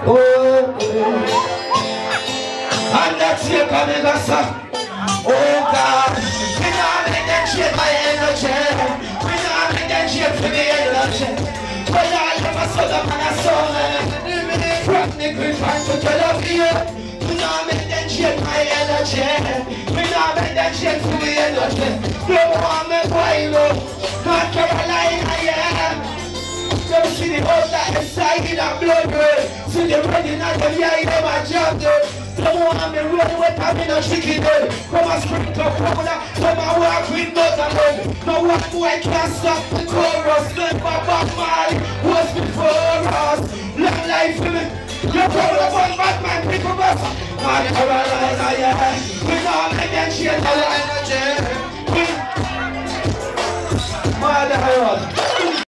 And that's your coming us. Oh God, we not make them shape my energy. We not make them shape for the energy. But I never saw them and I saw them. From the green fan to Tel Aviv. We not make them shape my energy. We not make them shape for the energy. No one me boy, North Carolina, yeah. Don't see the old that inside in a blood red. See the red in the eye, in my job, don't want me running with having a chicken head. Come and sprint up, come and walk with nothing head. No one boy can stop the chorus. None but Bob Marley was before us. Long life for me. You're proud of one Batman, pick up us. North Carolina, yeah. We not make them shit all the energy. Mother,